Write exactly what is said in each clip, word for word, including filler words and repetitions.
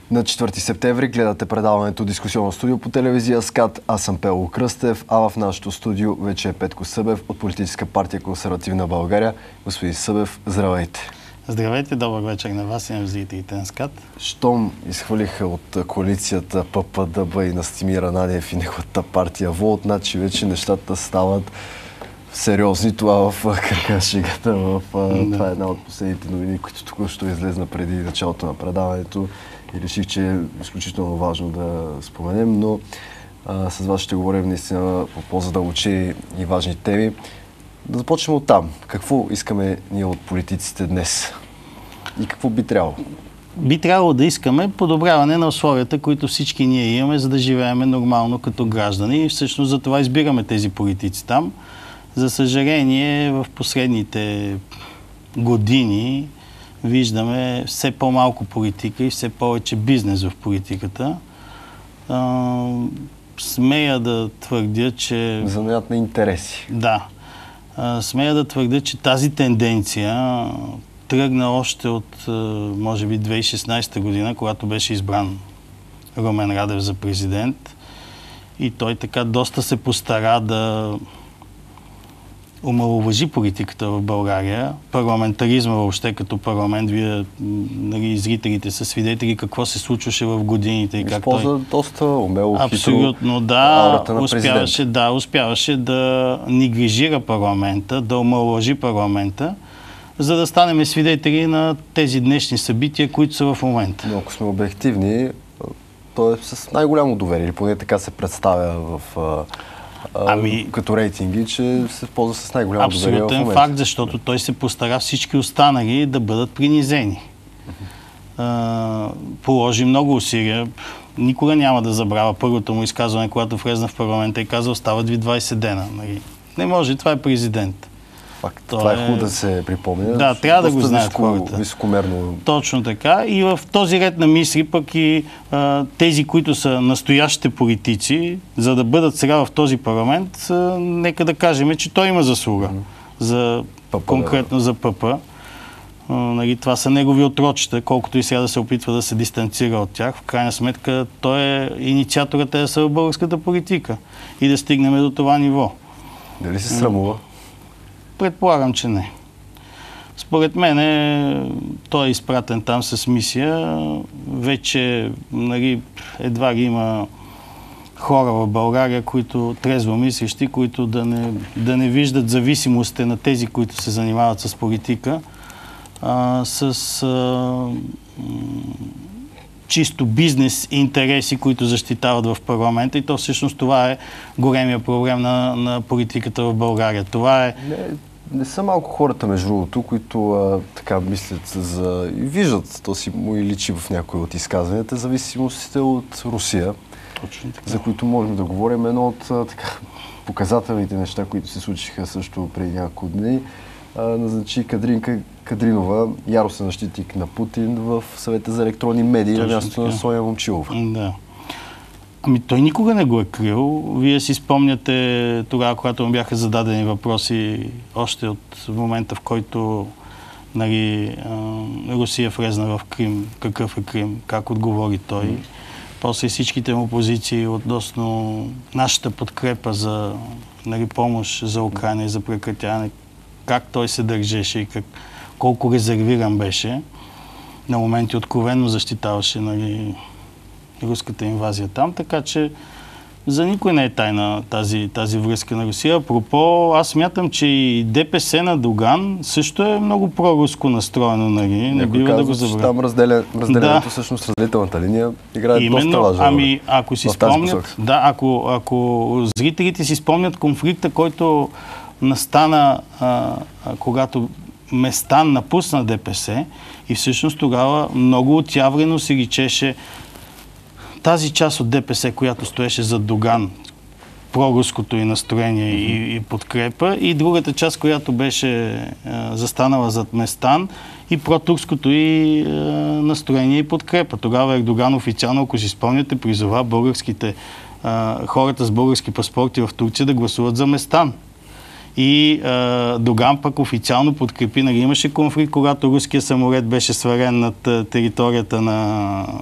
На четвърти септември гледате предаването Дискусионно студио по телевизия СКАТ. Аз съм Пело Кръстев, а в нашото студио вече е Петко Събев от Политическа партия Консервативна България. Господин Събев, здравейте! Здравейте, добър вечер на вас и на зрителите на СКАТ. Щом изхвалиха от коалицията ППДБ и Настимир Ананиев и неговата партия ВОЛТ, значи вече нещата стават сериозни. Това в кръка шегата. В, да. Това е една от последните новини, които току-що излезна преди началото на предаването. И реших, че е изключително важно да споменем, но а, с вас ще говорим наистина по по-задълбочени и важни теми. Да започнем от там. Какво искаме ние от политиците днес? И какво би трябвало? Би трябвало да искаме подобряване на условията, които всички ние имаме, за да живеем нормално като граждани. И всъщност за това избираме тези политици там. За съжаление, в последните години виждаме все по-малко политика и все повече бизнес в политиката. А, смея да твърдя, че... Занаят на интереси. Да. А, смея да твърдя, че тази тенденция тръгна още от, може би, две хиляди и шестнадесета година, когато беше избран Румен Радев за президент. И той така доста се постара да омаловажи политиката в България, парламентаризма въобще като парламент. Вие, нали, зрителите са свидетели какво се случваше в годините и как той... Използва доста умело, хитро абсолютно, да, успяваше, да, успяваше да неглижира парламента, да омаловажи парламента, за да станем свидетели на тези днешни събития, които са в момента. Но ако сме обективни, то е с най-голямо доверие, или поне така се представя в... Ами, като рейтинги, че се ползва с най-голямо доверие в момента. Абсолютен факт, защото той се постара всички останали да бъдат принизени. Uh-huh. Положи много усилия. Никога няма да забравя първото му изказване, когато влезна в парламента и каза: остават ви двадесет дена. Не може, това е президент. Факт. Това е хубаво да се припомня. Да, трябва да го знаят високо, хората. Високомерно. Точно така. И в този ред на мисли пък и а, тези, които са настоящите политици, за да бъдат сега в този парламент, а, нека да кажем, че той има заслуга. Mm-hmm. За, Пъпа, конкретно да. за ПП. А, нали, това са негови отрочета, колкото и сега да се опитва да се дистанцира от тях. В крайна сметка той е инициаторът да са в българската политика и да стигнем до това ниво. Дали се срамува? Предполагам, че не. Според мен той е изпратен там с мисия. Вече, нали, едва ли има хора в България, които трезво мислещи, които да не, да не виждат зависимостите на тези, които се занимават с политика, а, с а, чисто бизнес интереси, които защитават в парламента. И то всъщност това е големия проблем на, на политиката в България. Това е... Не, не са малко хората, между другото, които а, така мислят за... и виждат, то си му и личи в някои от изказванията, зависимостите от Русия, точно така, за които можем да говорим. Едно от а, така, показателните неща, които се случиха също преди няколко дни, а, назначи Кадринка Кадринова, яростен защитник на Путин, в Съвета за електронни медии на мястото на Соня Момчилова. Да. Ами той никога не го е крил. Вие си спомняте тогава, когато му бяха зададени въпроси, още от момента, в който, нали, Русия влезна в Крим, какъв е Крим, как отговори той. Mm. После всичките му позиции относно нашата подкрепа за, нали, помощ за Украйна и за прекратяване, как той се държеше и как, колко резервиран беше. На моменти откровенно защитаваше, нали, руската инвазия там, така че за никой не е тайна тази, тази връзка на Русия. Апропо, аз смятам, че и ДПС на Доган също е много проруско настроено, нали? Не бива да го забравя. Там разделя, разделянето, да. Всъщност разделителната линия играе именно, доста важна. Ами, ако си спомнят, да, ако, ако зрителите си спомнят конфликта, който настана, а, а, когато Местан напусна ДПС, и всъщност тогава много отяврено се речеше тази част от ДПС, която стоеше зад Доган, проруското и настроение mm-hmm. и, и подкрепа, и другата част, която беше а, застанала зад Местан, и протурското и а, настроение и подкрепа. Тогава Ердоган официално, ако си спомняте, призова българските а, хората с български паспорти в Турция да гласуват за Местан. И а, Доган пък официално подкрепи. Нали, имаше конфликт, когато руският самолет беше сварен над територията на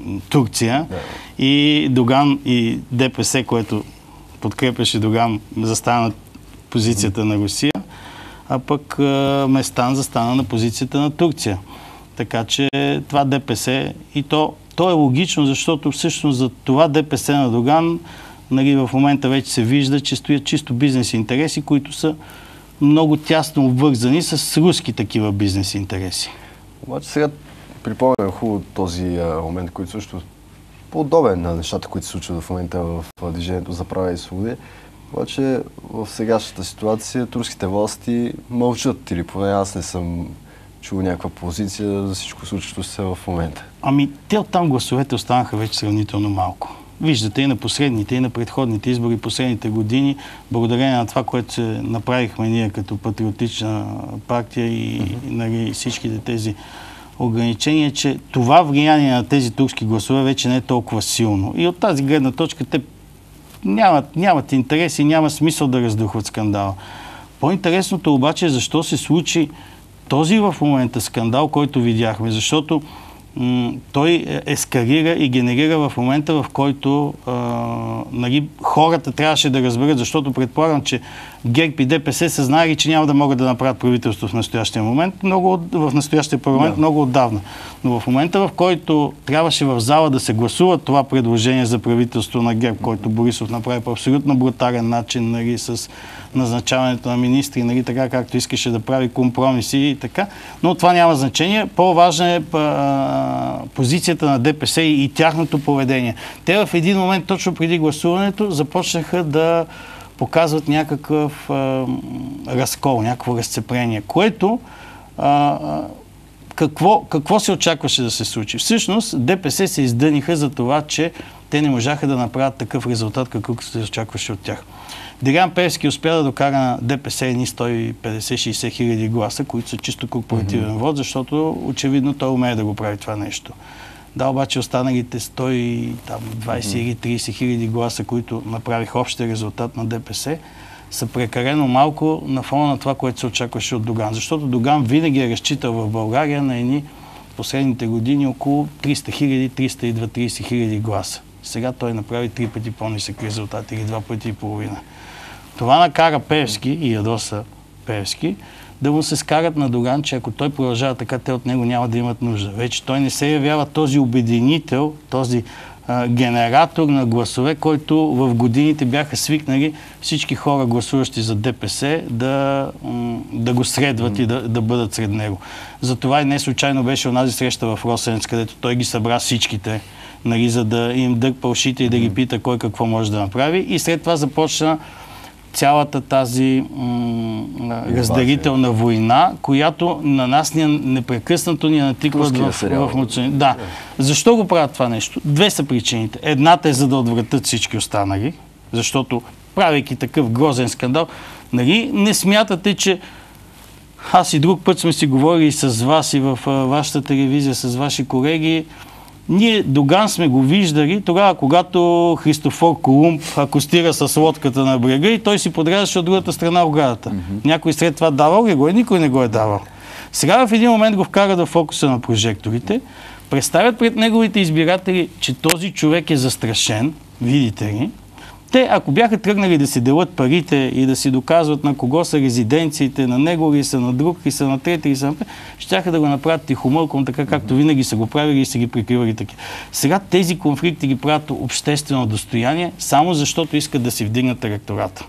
Турция, да. И Доган и ДПС, което подкрепяше Доган, застана на позицията mm-hmm. на Русия, а пък Местан застана на позицията на Турция. Така че това ДПС, и то, то е логично, защото всъщност за това ДПС на Доган, нали, в момента вече се вижда, че стоят чисто бизнес интереси, които са много тясно обвързани с руски такива бизнес интереси. Обаче сега припомням хубаво този а, момент, който също подобен на нещата, които се случват в момента в, в Движението за права и свободи. Обаче в сегашната ситуация турските власти мълчат, или поне аз не съм чул някаква позиция за всичко случващо се в момента. Ами те оттам гласовете останаха вече сравнително малко. Виждате и на последните, и на предходните избори, последните години, благодарение на това, което се направихме ние като патриотична партия и, mm-hmm. и нали, всичките тези ограничения, че това влияние на тези турски гласове вече не е толкова силно. И от тази гледна точка те нямат, нямат интерес и няма смисъл да раздухват скандала. По-интересното обаче е защо се случи този в момента скандал, който видяхме, защото м- той ескалира и генерира в момента, в който а, нали, хората трябваше да разберат, защото предполагам, че ГЕРБ и ДПС са знаели, че няма да могат да направят правителство в настоящия момент, много, в настоящия парламент, да. много отдавна. Но в момента, в който трябваше в зала да се гласува това предложение за правителство на ГЕРБ, който Борисов направи по абсолютно брутален начин, нали, с назначаването на министри, нали, така както искаше да прави компромиси и така. Но това няма значение. По-важна е а, позицията на ДПС и, и тяхното поведение. Те в един момент, точно преди гласуването, започнаха да показват някакъв а, разкол, някакво разцепление, което а, какво, какво се очакваше да се случи? Всъщност ДПС се издъниха за това, че те не можаха да направят такъв резултат, какъвто се очакваше от тях. Делян Пеевски успя да докара на ДПС едни сто и петдесет до шейсет хиляди гласа, които са чисто корпоративен mm-hmm. вод, защото очевидно той умее да го прави това нещо. Да, обаче останалите сто и двадесет или тридесет хиляди гласа, които направиха общия резултат на ДПС, са прекалено малко на фона на това, което се очакваше от Доган. Защото Доган винаги е разчитал в България на едни последните години около триста хиляди, триста и тридесет хиляди гласа. Сега той направи три пъти по-нисък резултат или два пъти и половина. Това накара Пеевски и ядоса Пеевски да му се скарат на Доган, че ако той продължава така, те от него няма да имат нужда. Вече той не се явява този обединител, този а, генератор на гласове, който в годините бяха свикнали всички хора, гласуващи за ДПС, да, да го средват mm. и да, да бъдат сред него. Затова и не случайно беше онази среща в Росенец, където той ги събра всичките, нали, за да им дърпа ушите и да ги пита кой какво може да направи. И след това започна цялата тази м- разделителна война, която на нас ни, непрекъснато ни натикват в, в мъчение. Да. Защо го правят това нещо? Две са причините. Едната е за да отвратят всички останали, защото правейки такъв грозен скандал, нали, не смятате, че аз и друг път сме си говорили с вас и в вашата телевизия, с ваши колеги. Ние Доган сме го виждали тогава, когато Христофор Колумб акостира с лодката на брега и той си подрязваше от другата страна оградата. Mm-hmm. Някой след това давал ли го е? Никой не го е давал. Сега в един момент го вкарат в фокуса на прожекторите, представят пред неговите избиратели, че този човек е застрашен, видите ли. Те, ако бяха тръгнали да си делят парите и да си доказват на кого са резиденциите, на него ли са, на друг ли са, на трети ли са, на пет, щяха да го направят тихомълком, така както винаги са го правили и са ги прикривали таки. Сега тези конфликти ги правят обществено достояние, само защото искат да си вдигнат електората.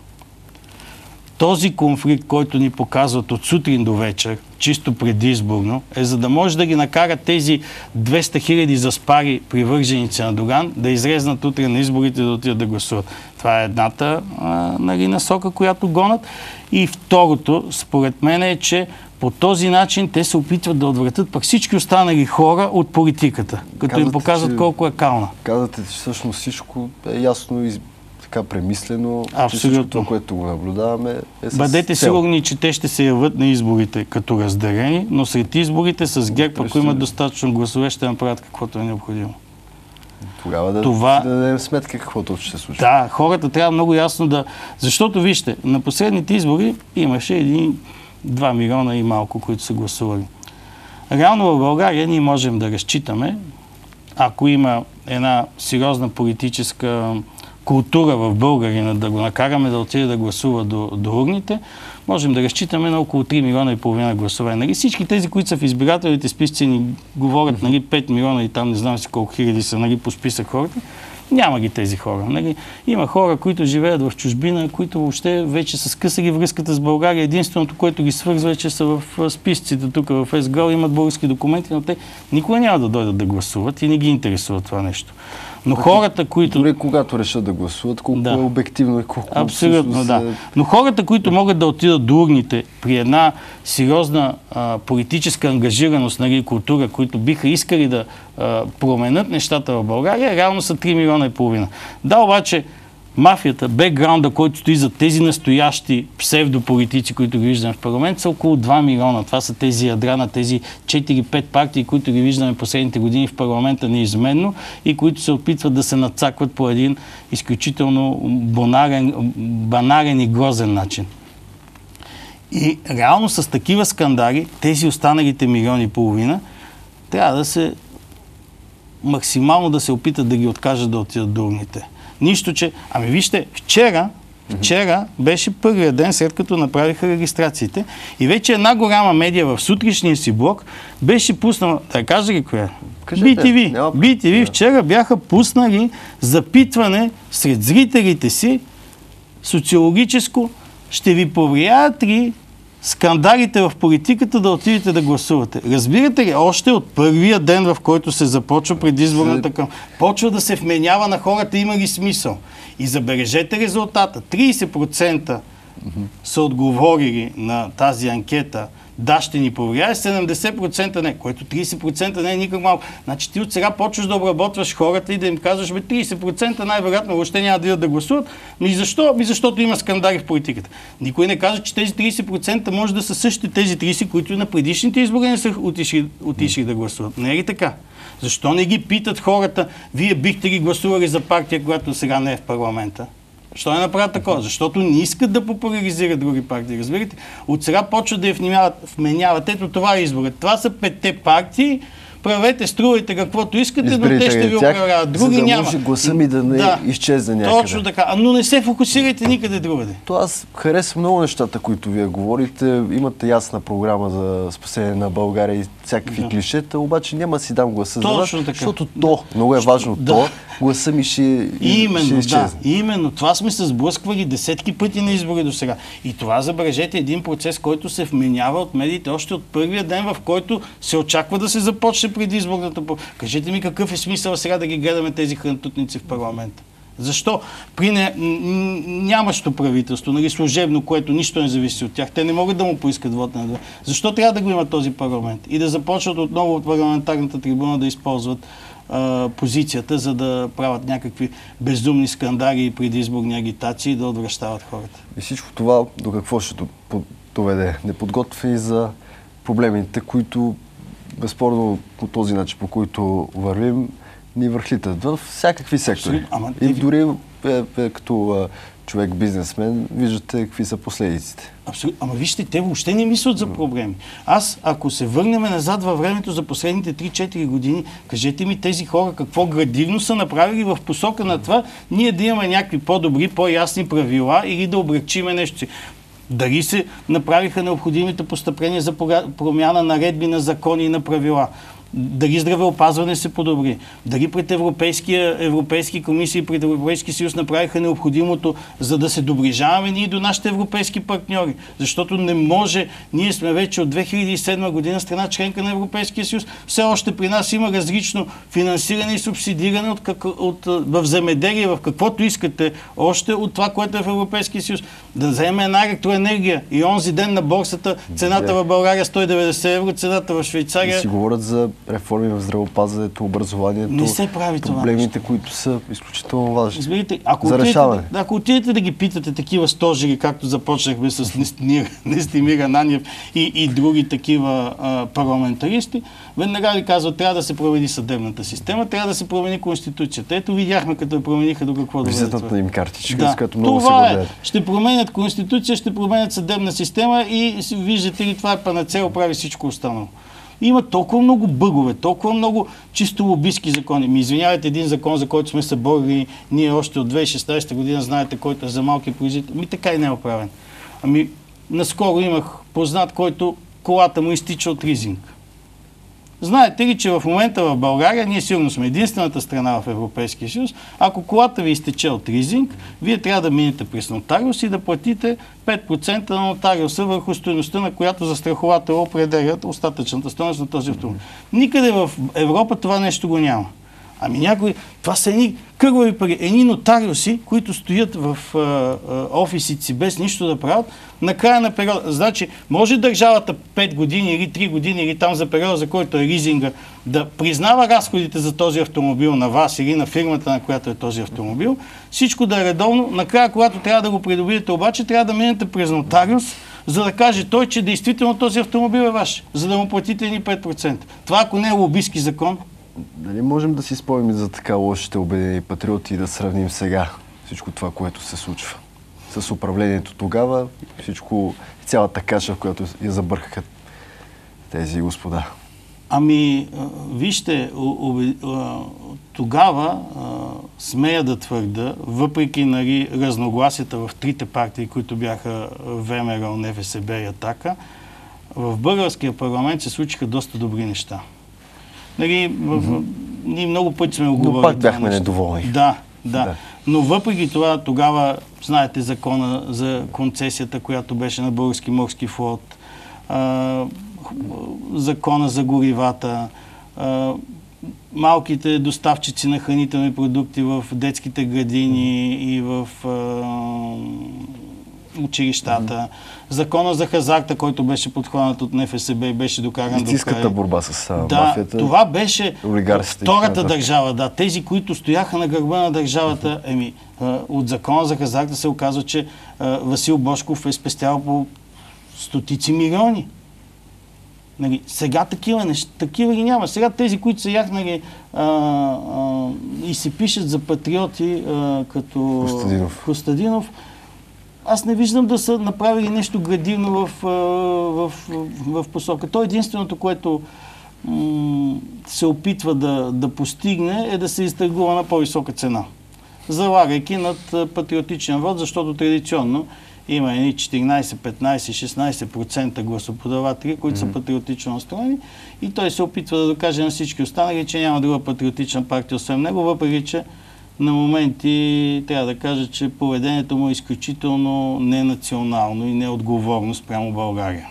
Този конфликт, който ни показват от сутрин до вечер, чисто предизборно, е за да може да ги накарат тези двеста хиляди заспари привърженици на Доган да изрезнат утре на изборите да отидат да гласуват. Това е едната а, нали, насока, която гонат. И второто, според мен, е, че по този начин те се опитват да отвратят пък всички останали хора от политиката, като казвате, им показват че, колко е кална. Казвате, че всъщност всичко е ясно и така премислено, абсолютно. Че всичко това, което го наблюдаваме, е с Бъдете цел. сигурни, че те ще се явят на изборите като разделени, но сред изборите с ГЕРБ, ако имат достатъчно гласове, ще направят каквото е необходимо. Тогава да, това... да дадем сметка каквото ще се случи. Да, хората трябва много ясно да... Защото, вижте, на последните избори имаше един два милиона и малко, които са гласували. Реално в България ние можем да разчитаме ако има една сериозна политическа култура в българина, да го накараме да отиде да гласува до, до урните, можем да разчитаме на около три милиона и половина гласове. Нали? Всички тези, които са в избирателните списъци, ни говорят, нали, пет милиона и там не знам си колко хиляди са, нали, по списък хората. Няма ги тези хора. Нали? Има хора, които живеят в чужбина, които въобще вече са скъсали връзката с България. Единственото, което ги свързва е, че са в списъците тук в ЕСГРАО, имат български документи, но те никога няма да дойдат да гласуват и не ги интересува това нещо. Но хората, които... Дори когато решат да гласуват, колко да. е обективно и колко... Абсолютно, да. Е... Но хората, които могат да отидат до урните при една сериозна а, политическа ангажираност, нали, култура, които биха искали да а, променят нещата в България, реално са три милиона и половина. Да, обаче мафията, бекграунда, който стои за тези настоящи псевдополитици, които ги виждаме в парламент, са около два милиона. Това са тези ядра на тези четири-пет партии, които ги виждаме последните години в парламента неизменно и които се опитват да се надцакват по един изключително банарен, банарен и грозен начин. И реално с такива скандали, тези останалите милиони и половина, трябва да се максимално да се опитат да ги откажат да отидат до урните. Нищо, че... Ами вижте, вчера, вчера беше първия ден, след като направиха регистрациите и вече една голяма медия в сутрешния си блог беше пуснала... Да кажа ли коя? Би Ти Ви. Би Ти Ви вчера бяха пуснали запитване сред зрителите си социологическо. Ще ви повлияят ли скандалите в политиката да отидете да гласувате? Разбирате ли, още от първия ден, в който се започва предизборната кампания, почва да се вменява на хората, има ли смисъл? И забележете резултата. трийсет процента са отговорили на тази анкета да, ще ни повлияе, седемдесет процента не, което трийсет процента не е никак малко. Значи ти от сега почваш да обработваш хората и да им казваш, бе, трийсет процента най-вероятно въобще няма да идат да гласуват. Ми защо? Ми защото има скандали в политиката. Никой не казва, че тези трийсет процента може да са същите тези трийсет, които на предишните избори не са отишли, отишли да гласуват. Не е ли така? Защо не ги питат хората, вие бихте ги гласували за партия, която сега не е в парламента? Защо не направят такова? Защото не искат да популяризират други партии. Разбирате? От сега почват да я вменяват. Ето това е изборът. Това са петте партии. Правете, струвайте каквото искате, изберите, но те ще ви управляват. Други за да няма. Може гласа ми да не да, изчезне някъде. Точно така. Но не се фокусирайте никъде другаде. То аз харесвам много нещата, които вие говорите. Имате ясна програма за спасение на България и всякакви да. клишета, обаче няма си дам гласа за вас, защото то, много е важно, да. то, гласа ми ще, именно, ще изчезне. Да, именно. Това сме се сблъсквали десетки пъти на избори до сега. И това, забележете, един процес, който се вменява от медиите още от първия ден, в който се очаква да се започне предизборната. Кажете ми какъв е смисъл сега да ги гледаме тези хрантутници в парламента? Защо? При не, нямащо правителство, нали, служебно, което нищо не зависи от тях, те не могат да му поискат вот на два. Защо трябва да го има този парламент? И да започнат отново от парламентарната трибуна да използват а, позицията, за да правят някакви безумни скандали и предизборни агитации и да отвращават хората. И всичко това до какво ще доведе? Неподготвени за проблемите, които безспорно по този начин, по който вървим, ни върхлитат в всякакви сектори. Ама, и дори е, е, като е, човек бизнесмен, виждате какви са последиците. Абсолютно. Ама вижте, те въобще не мислят за проблеми. Аз, ако се върнем назад във времето за последните три-четири години, кажете ми тези хора какво градивно са направили в посока на това, ние да имаме някакви по-добри, по-ясни правила или да облекчиме нещо си. Дали се направиха необходимите постъпления за промяна на наредби, на закони и на правила? Дали здравеопазване се подобри? Дали пред Европейския, Европейски комисии и пред Европейски съюз направиха необходимото, за да се доближаваме ние до нашите европейски партньори? Защото не може, ние сме вече от две хиляди и седма година страна членка на Европейския съюз. Все още при нас има различно финансиране и субсидиране от, как, от, в земеделие, в каквото искате, още от това, което е в Европейския съюз. Да вземе една електроенергия и онзи ден на борсата цената в България сто и деветдесет евро, цената в Швейцария... И си говорят за реформи в здравеопазването, образованието, не се прави това проблемите, които са изключително важни. Изберите, ако за решаване. Отидете, ако отидете да ги питате такива стожери, както започнахме с Нестимир Ананиев и, и други такива а, парламентаристи, веднага ли казват, трябва да се промени съдебната система, трябва да се промени Конституцията. Ето видяхме, като я промениха до какво доведе. Визитната им картичка, да, с която много се това гордеят. Е. Ще променят Конституция, ще променят съдебна система и виждате ли, това е панацея, прави всичко останало. Има толкова много бъгове, толкова много чисто лобистки закони. Ми извинявайте, един закон, за който сме се борили, ние още от две хиляди и шестнадесета година, знаете, който е за малки производители. Ми така и не е оправен. Ами, наскоро имах познат, който колата му изтича от лизинг. Знаете ли, че в момента в България, ние сигурно сме единствената страна в Европейския съюз, ако колата ви изтече от лизинг, вие трябва да минете през нотариус и да платите пет процента на нотариуса върху стойността, на която застраховател определят остатъчната стойност на този автомобил. Никъде в Европа това нещо го няма. Ами някои, това са едни кървави пари, едни нотариуси, които стоят в а, а, офисите си без нищо да правят, на края на периода. Значи, може държавата пет години или три години или там за периода, за който е лизинга, да признава разходите за този автомобил на вас или на фирмата, на която е този автомобил, всичко да е редовно. Накрая, когато трябва да го придобиете, обаче трябва да минете през нотариус, за да каже той, че действително този автомобил е ваш, за да му платите ни пет процента. Това, ако не е лобистки закон. Дали можем да си спомним за така лошите Обединени патриоти и да сравним сега всичко това, което се случва с управлението тогава, всичко, цялата каша, в която я забъркаха тези господа? Ами, вижте, тогава смея да твърда, въпреки нали, разногласията в трите партии, които бяха ВМРО, НФСБ и Атака, в българския парламент се случиха доста добри неща. Нали, mm-hmm. Ние много пъти сме оговорили. Но пак бяхме недоволни. Да, да, да. Но въпреки това, тогава, знаете, закона за концесията, която беше на Български морски флот, а, закона за горивата, а, малките доставчици на хранителни продукти в детските градини и в а, училищата, mm-hmm. закона за хазарта, който беше подхванат от НФСБ и беше докаран до край. Истинската борба с а, да, мафията. Това беше втората да. държава. Да, тези, които стояха на гърба на държавата, mm-hmm. еми, а, от закона за хазарта се оказва, че а, Васил Божков е спестял по стотици милиони. Нали, сега такива неща, такива ги няма. Сега тези, които са яхнали а, а, и се пишат за патриоти, а, като Костадинов. Костадинов, аз не виждам да са направили нещо градивно в, в, в, в посока. То единственото, което м- се опитва да, да постигне, е да се изтъргува на по-висока цена. Залагайки над патриотичен вод, защото традиционно има едни четиринайсет, петнайсет, шестнайсет процента гласоподаватели, които mm-hmm. са патриотично настроени и той се опитва да докаже на всички останали, че няма друга патриотична партия освен него, въпреки че на моменти трябва да кажа, че поведението му е изключително ненационално и неотговорно спрямо България.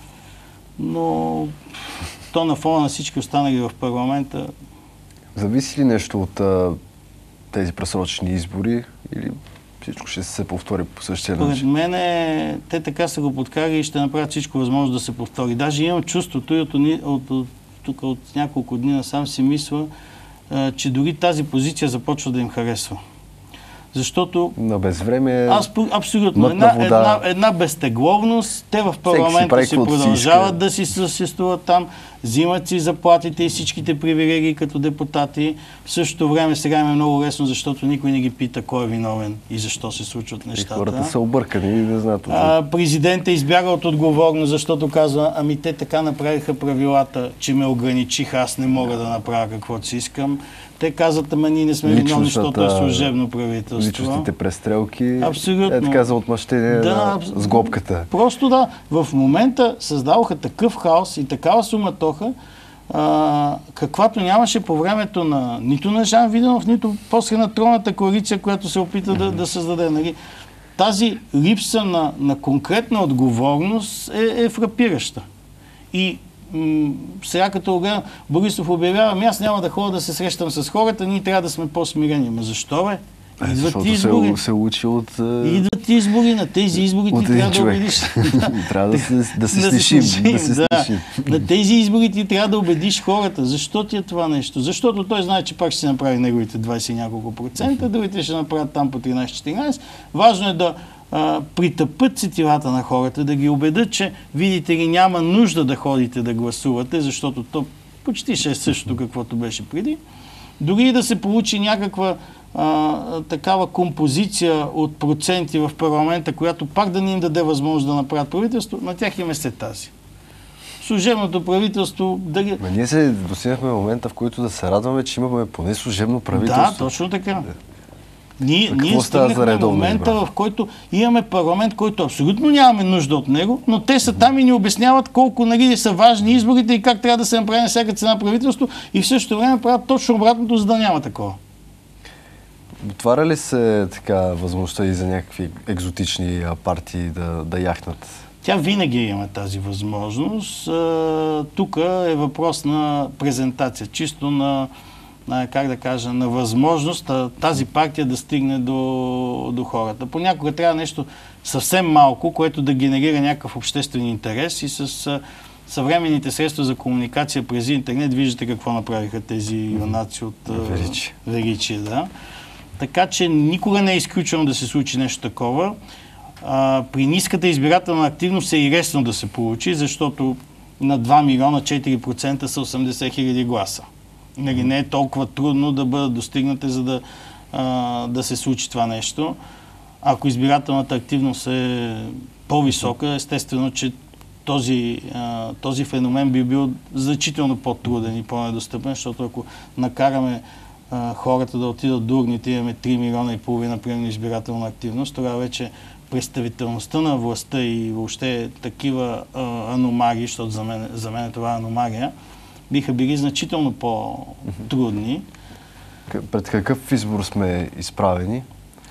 Но то на фона на всички останали в парламента... Зависи ли нещо от а, тези пресрочени избори или всичко ще се повтори по същия начин? Според мен те така са го подкарали и ще направят всичко възможно да се повтори. Даже имам чувството и от, от, от, тук от няколко дни насам си мисля, че дори тази позиция започва да им харесва. Защото... На безвремие... Аз, абсолютно. Една, една, една безтегловност. Те в парламента си, си продължават да си съществуват там, взимат си заплатите и всичките привилегии като депутати. В същото време сега им е много лесно, защото никой не ги пита кой е виновен и защо се случват нещата. И хората са объркани и не знаят. Президентът избяга от отговорност, защото казва, ами те така направиха правилата, че ме ограничиха, аз не мога да направя каквото си искам. Те казват, ама ние не сме виновни, защото е служебно правителство. Личностите престрелки. Абсолютно. Е така за отмъщение да, с глобката. Просто да. В момента създаваха такъв хаос и такава суматоха, а, каквато нямаше по времето на нито на Жан Виденов, нито после на тройната коалиция, която се опита да, да създаде. Нали? Тази липса на, на конкретна отговорност е, е фрапираща. И м- сега като гледам, Борисов обявява, ами аз няма да ходя да се срещам с хората, ние трябва да сме по-смирени. Ма защо бе? Е, защото избори. се, се учи от... Идват избори, на тези избори ти трябва да убедиш. трябва да се, да се снишим. Да се да. На тези избори ти трябва да убедиш хората. Защо ти е това нещо? Защото той знае, че пак ще се направи неговите двайсет и няколко процента, другите ще направят там по тринайсет-четиринайсет. Важно е да а, притъпят сетивата на хората, да ги убедят, че видите ли няма нужда да ходите да гласувате, защото то почти ще е същото, каквото беше преди. Дори да се получи някаква а, такава композиция от проценти в парламента, която пак да не им даде възможност да направят правителство, на тях им е след тази. служебното правителство да ги... Ма ние се достигнахме момента, в който да се радваме, че имаме поне служебно правителство. Да, точно така. Ние, Какво ние става за стигнахме редовно момента, избран? в който имаме парламент, който абсолютно нямаме нужда от него, но те са там и ни обясняват колко, нали, са важни изборите и как трябва да се направи на всяка цена правителство, и в същото време правят точно обратното, за да няма такова. Отваря ли се така възможността и за някакви екзотични а, партии да, да яхнат? Тя винаги има тази възможност. Тук е въпрос на презентация, чисто на, на, как да кажа, на възможност тази партия да стигне до, до хората. Понякога трябва нещо съвсем малко, което да генерира някакъв обществен интерес, и с съвременните средства за комуникация през интернет виждате какво направиха тези юнаци от Величие. Величие, да. Така че никога не е изключено да се случи нещо такова. А, при ниската избирателна активност е и лесно да се получи, защото на два милиона четири процента са осемдесет хиляди гласа. Нали, не е толкова трудно да бъдат достигнати, за да, а, да се случи това нещо. Ако избирателната активност е по-висока, естествено, че този, а, този феномен би бил значително по-труден и по-недостъпен, защото ако накараме а, хората да отидат до урните, имаме три милиона и половина примерно избирателна активност, тогава вече представителността на властта и въобще такива а, аномалии, защото за мен, за мен това е аномалия, биха били значително по-трудни. Пред какъв избор сме изправени?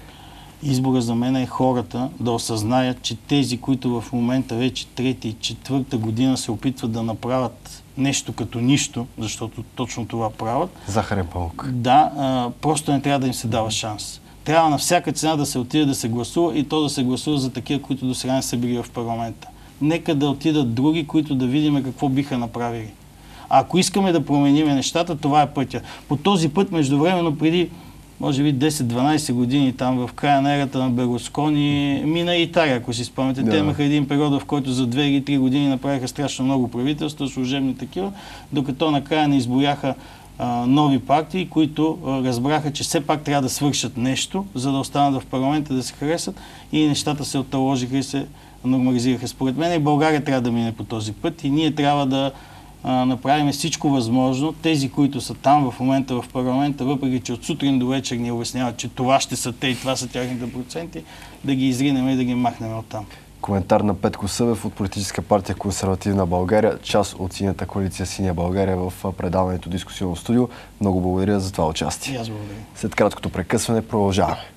Избора за мен е хората да осъзнаят, че тези, които в момента вече трети и четвърта година се опитват да направят нещо като нищо, защото точно това правят. Захарен памук. Да, а, просто не трябва да им се дава шанс. Трябва на всяка цена да се отиде да се гласува, и то да се гласува за такива, които до сега не са били в парламента. Нека да отидат други, които да видим какво биха направили. А ако искаме да променим нещата, това е пътя. По този път, междувременно, преди може би десет-дванайсет години, там в края на ерата на Берлускони, мина и Италия, ако си спомняте. Да. Те имаха един период, в който за две или три години направиха страшно много правителства, служебни такива, докато накрая не избояха а, нови партии, които а, разбраха, че все пак трябва да свършат нещо, за да останат в парламента, да се харесат, и нещата се отталожиха и се нормализираха. Според мен и България трябва да мине по този път, и ние трябва да направим всичко възможно. Тези, които са там в момента в парламента, въпреки че от сутрин до вечер ни обясняват, че това ще са те и това са тяхните проценти, да ги изринем и да ги махнем оттам. Коментар на Петко Събев от Политическа партия Консервативна България, част от Синята коалиция Синя България, в предаването Дискусионно студио. Много благодаря за това участие. И аз благодаря. След краткото прекъсване продължаваме.